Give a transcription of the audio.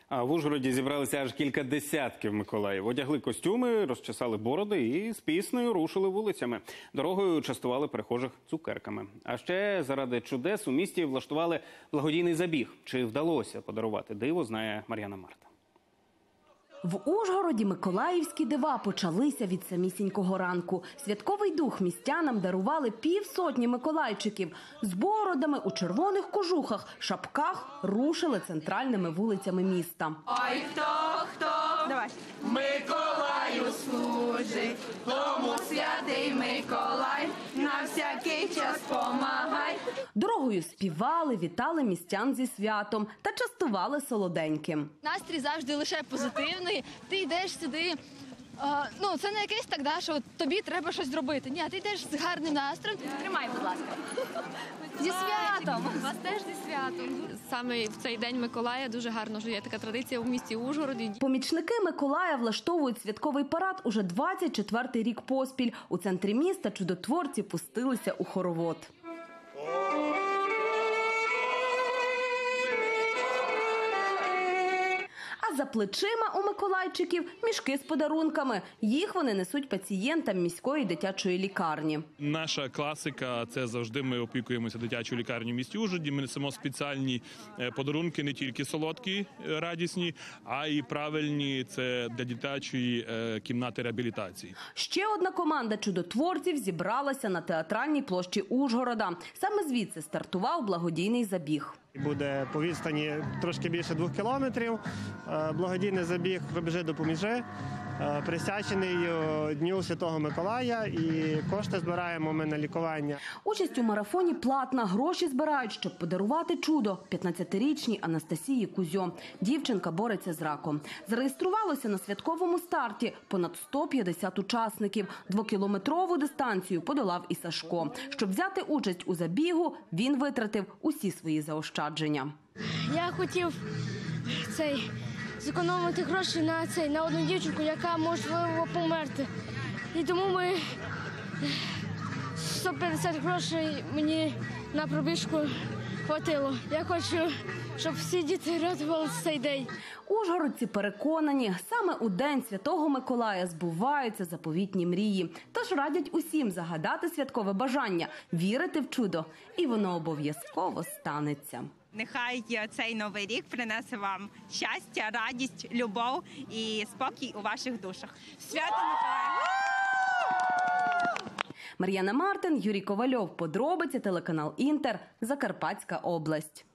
А в Ужгороді зібралися аж кілька десятків Миколаїв. Одягли костюми, розчесали бороди і з піснею рушили вулицями. Дорогою частували перехожих цукерками. А ще заради чудес у місті влаштували благодійний забіг. Чи вдалося подарувати диво, знає Мар'яна Марта. В Ужгороді миколаївські дива почалися від самісінького ранку. Святковий дух містянам дарували півсотні миколайчиків. З бородами у червоних кожухах, шапках рушили центральними вулицями міста. Ой, хто Миколаю служить, тому святий Миколай на всякий час помагай. Дорогою співали, вітали містян зі святом та частували солоденьким. Настрій завжди лише позитивний. Ти йдеш сюди, це не якесь так, що тобі треба щось зробити. Ні, ти йдеш з гарним настроєм. Тримай, будь ласка. Зі святом! Вас теж зі святом! Саме в цей день Миколая дуже гарно, що є така традиція в місті Ужгороді. Помічники Миколая влаштовують святковий парад уже 24-й рік поспіль. У центрі міста чудотворці пустилися у хоровод. А за плечима у миколайчиків мішки з подарунками. Їх вони несуть пацієнтам міської дитячої лікарні. Наша класика – це завжди ми опікуємося дитячою лікарнею в місті Ужгороді. Ми несемо спеціальні подарунки, не тільки солодкі, радісні, а й правильні – це для дитячої кімнати реабілітації. Ще одна команда чудотворців зібралася на театральній площі Ужгорода. Саме звідси стартував благодійний забіг. Буде по відстані трошки більше 2 кілометрів. Благодійний забіг «Пробіжи, допоможи», присвячений Дню Святого Миколая, і кошти збираємо ми на лікування. Участь у марафоні платна. Гроші збирають, щоб подарувати чудо 15-річній Анастасії Кузьо. Дівчинка бореться з раком. Зареєструвалося на святковому старті понад 150 учасників. 2-кілометрову дистанцію подолав і Сашко. Щоб взяти участь у забігу, він витратив усі свої заощадження. Я хотів зекономити гроші на одну дівчинку, яка можливо померти. І тому 150 грошей мені на пробіжку хватило. Я хочу, щоб всі діти радувалися цей день. Ужгородці переконані, саме у День Святого Миколая збуваються заповітні мрії. Тож радять усім загадати святкове бажання, вірити в чудо, і воно обов'язково станеться. Нехай цей новий рік принесе вам щастя, радість, любов і спокій у ваших душах. Свято Миколая! Мар'яна Мартин, Юрій Ковальов. Подробиці, телеканал «Інтер», Закарпатська область.